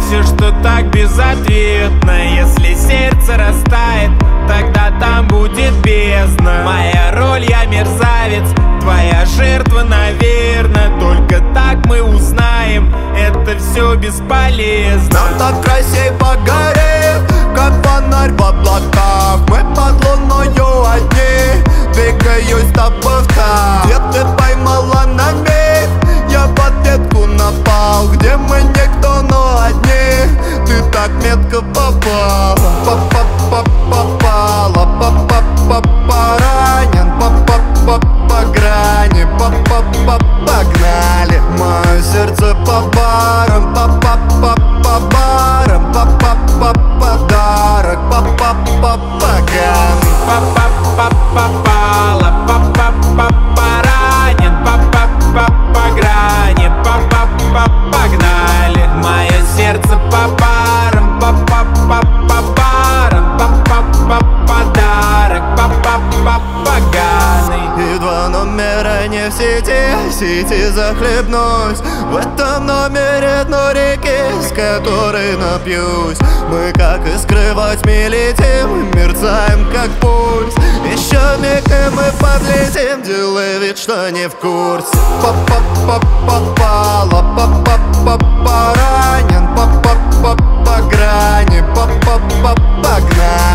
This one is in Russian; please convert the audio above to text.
все, что так безответно. Если сердце растает, тогда там будет бездна. Моя роль, я мерзавец, твоя жертва, наверно. Только так мы узнаем, это все бесполезно. Нам так красей погорит, как фонарь в облаках. Мы под луною одни, двигаюсь тобой в такт. Где ты поймала на миг, я в ответку напал. Где мы никто, но одни, ты так метко попала. Попала, ранен, по грани, погнали. Мое сердце по барам, по барам, подарок, поганый. Попала, поранен, по грани, погнали. Мое сердце по барам, по барам, подарок, поганый. И два номера не в сети захлебнусь. В этом номере дно реки, с которой напьюсь. Мы как искры во тьме летим, мерцаем как пульс. Еще миг и мы подлетим, делай вид, что не в курсе. Попала, ранен, по грани, погнали.